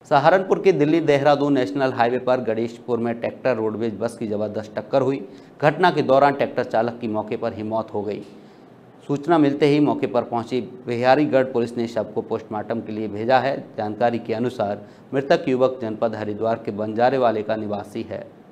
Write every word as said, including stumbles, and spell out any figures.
सहारनपुर के Delhi Dehradun national highway पर गणेशपुर में ट्रैक्टर रोडवेज बस की जबरदस्त टक्कर हुई। घटना के दौरान ट्रैक्टर चालक की मौके पर ही मौत हो गई। सूचना मिलते ही मौके पर पहुंची बिहारीगढ़ पुलिस ने शव को पोस्टमार्टम के लिए भेजा है। जानकारी के अनुसार मृतक युवक जनपद हरिद्वार के बंजारे वाले का निवासी है।